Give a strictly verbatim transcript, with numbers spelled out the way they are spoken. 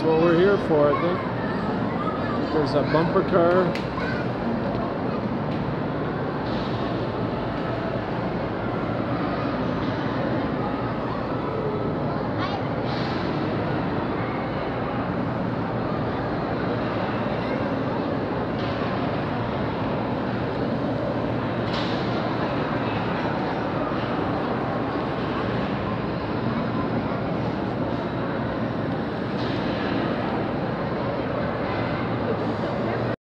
what we're here for, I think. There's a bumper car.